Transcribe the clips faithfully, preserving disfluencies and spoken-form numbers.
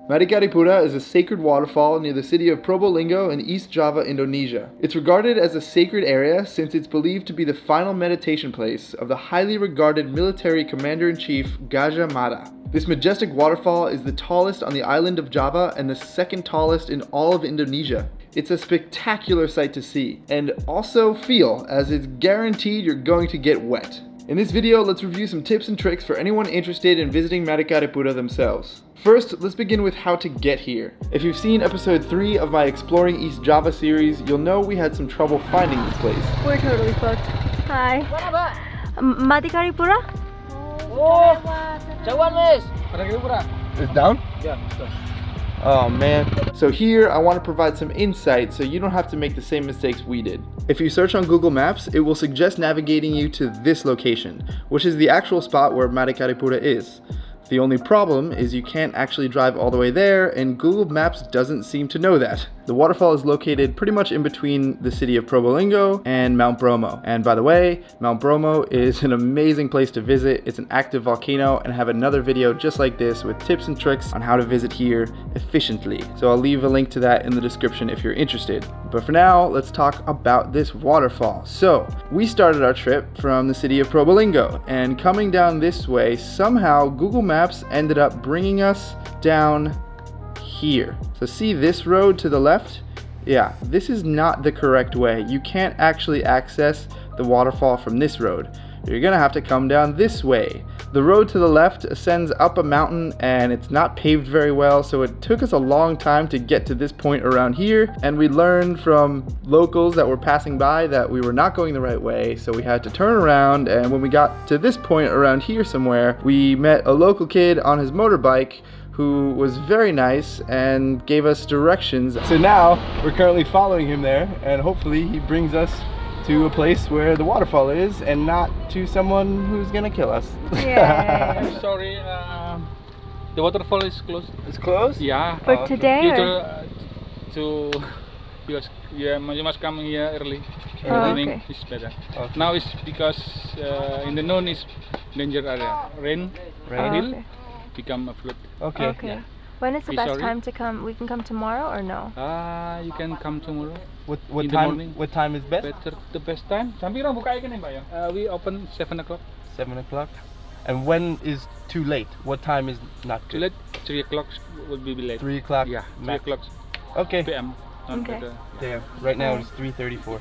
Madakaripura is a sacred waterfall near the city of Probolinggo in East Java, Indonesia. It's regarded as a sacred area since it's believed to be the final meditation place of the highly regarded military commander-in-chief Gajah Mada. This majestic waterfall is the tallest on the island of Java and the second tallest in all of Indonesia. It's a spectacular sight to see and also feel, as it's guaranteed you're going to get wet. In this video, let's review some tips and tricks for anyone interested in visiting Madakaripura themselves. First, let's begin with how to get here. If you've seen episode three of my Exploring East Java series, you'll know we had some trouble finding this place. We're totally fucked. Hi. Madakaripura? Oh, jauhan wes. Madakaripura. It's down? Yeah, it's down. Oh man. So here I want to provide some insight so you don't have to make the same mistakes we did. If you search on Google Maps, it will suggest navigating you to this location, which is the actual spot where Madakaripura is. The only problem is you can't actually drive all the way there, and Google Maps doesn't seem to know that. The waterfall is located pretty much in between the city of Probolinggo and Mount Bromo. And by the way, Mount Bromo is an amazing place to visit. It's an active volcano, and I have another video just like this with tips and tricks on how to visit here efficiently. So I'll leave a link to that in the description if you're interested. But for now, let's talk about this waterfall. So we started our trip from the city of Probolinggo, and coming down this way, somehow Google Maps ended up bringing us down here. So see this road to the left? Yeah, this is not the correct way. You can't actually access the waterfall from this road. You're gonna have to come down this way. The road to the left ascends up a mountain and it's not paved very well, so it took us a long time to get to this point around here, and we learned from locals that were passing by that we were not going the right way, so we had to turn around. And when we got to this point around here somewhere, we met a local kid on his motorbike who was very nice and gave us directions. So now we're currently following him there, and hopefully he brings us to a place where the waterfall is and not to someone who's gonna kill us. Yeah. I'm sorry, uh, the waterfall is closed. It's closed? Yeah. For uh, today? Due Or? to, uh, to you, must, yeah, you must come here early. In Oh, the morning okay. is better. Okay. Now it's because uh, in the noon is danger area. Rain, Rain. hill, okay. become a flood. Okay. Okay. Yeah. When is the Be best sorry? time to come? We can come tomorrow or no? Ah, you can come tomorrow. What what In the time? morning. What time is best? Better, the best time. Sampai orang buka ikan ya, uh, we open seven o'clock. Seven o'clock. And when is too late? What time is not Too good? late. Three o'clock would be late. Three o'clock. Yeah, three max. o'clock Okay. P M. Not Okay. better. Damn. Right now it's three thirty-four.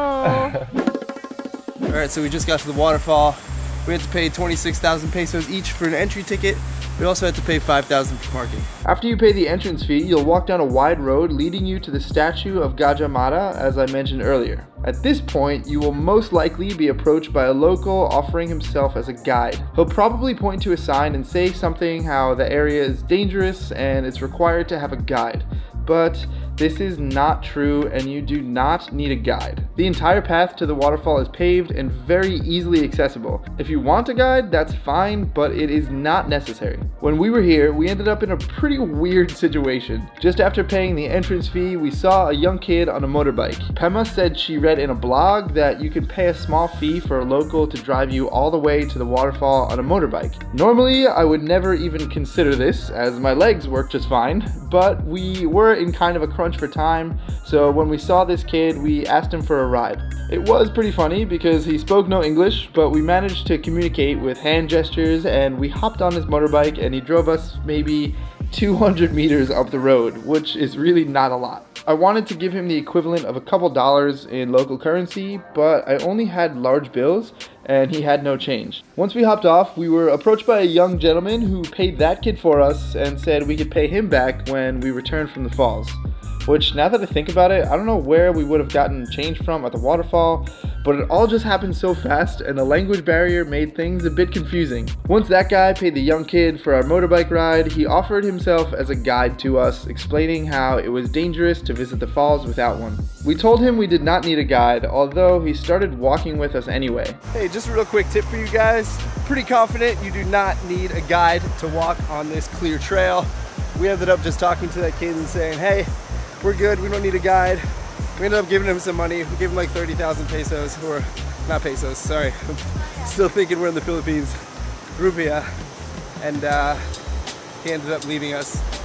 Oh. Alright, so we just got to the waterfall. We had to pay twenty-six thousand pesos each for an entry ticket. We also had to pay five thousand for parking. After you pay the entrance fee, you'll walk down a wide road leading you to the statue of Gajah Mada, as I mentioned earlier. At this point, you will most likely be approached by a local offering himself as a guide. He'll probably point to a sign and say something how the area is dangerous and it's required to have a guide. But this is not true, and you do not need a guide. The entire path to the waterfall is paved and very easily accessible. If you want a guide, that's fine, but it is not necessary. When we were here, we ended up in a pretty weird situation. Just after paying the entrance fee, we saw a young kid on a motorbike. Pema said she read in a blog that you can pay a small fee for a local to drive you all the way to the waterfall on a motorbike. Normally, I would never even consider this, as my legs work just fine, but we were in kind of a crunch for time, so when we saw this kid, we asked him for a ride. It was pretty funny because he spoke no English, but we managed to communicate with hand gestures, and we hopped on his motorbike and he drove us maybe two hundred meters up the road, which is really not a lot. I wanted to give him the equivalent of a couple dollars in local currency, but I only had large bills and he had no change. Once we hopped off, we were approached by a young gentleman who paid that kid for us and said we could pay him back when we returned from the falls. Which, now that I think about it, I don't know where we would have gotten change from at the waterfall, but it all just happened so fast and the language barrier made things a bit confusing. Once that guy paid the young kid for our motorbike ride, he offered himself as a guide to us, explaining how it was dangerous to visit the falls without one. We told him we did not need a guide, although he started walking with us anyway. Hey, just a real quick tip for you guys. Pretty confident you do not need a guide to walk on this clear trail. We ended up just talking to that kid and saying, hey, we're good, we don't need a guide. We ended up giving him some money. We gave him like thirty thousand pesos, or not pesos, sorry. I'm still thinking we're in the Philippines. Rupiah. And uh, he ended up leaving us.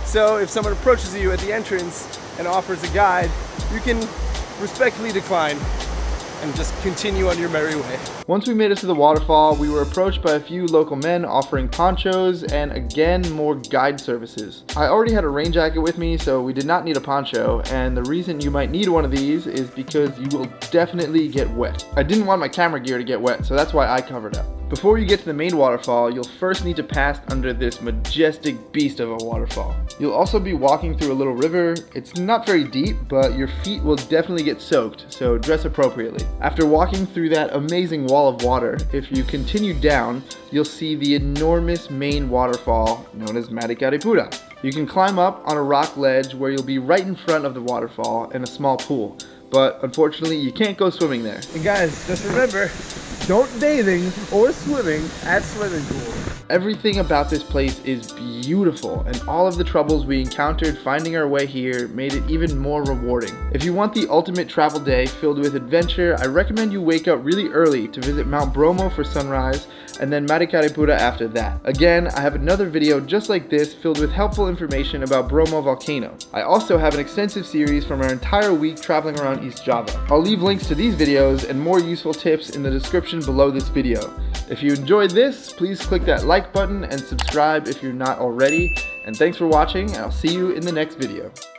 So if someone approaches you at the entrance and offers a guide, you can respectfully decline and just continue on your merry way. Once we made it to the waterfall, we were approached by a few local men offering ponchos and again more guide services. I already had a rain jacket with me, so we did not need a poncho, and the reason you might need one of these is because you will definitely get wet. I didn't want my camera gear to get wet, so that's why I covered up. Before you get to the main waterfall, you'll first need to pass under this majestic beast of a waterfall. You'll also be walking through a little river. It's not very deep, but your feet will definitely get soaked, so dress appropriately. After walking through that amazing wall of water, if you continue down, you'll see the enormous main waterfall known as Madakaripura. You can climb up on a rock ledge where you'll be right in front of the waterfall and a small pool, but unfortunately you can't go swimming there. And guys, just remember, don't bathing or swimming at swimming pool. Everything about this place is beautiful, and all of the troubles we encountered finding our way here made it even more rewarding. If you want the ultimate travel day filled with adventure, I recommend you wake up really early to visit Mount Bromo for sunrise, and then Madakaripura after that. Again, I have another video just like this filled with helpful information about Bromo Volcano. I also have an extensive series from our entire week traveling around East Java. I'll leave links to these videos and more useful tips in the description below this video. If you enjoyed this, please click that like button and subscribe if you're not already. And thanks for watching, and I'll see you in the next video.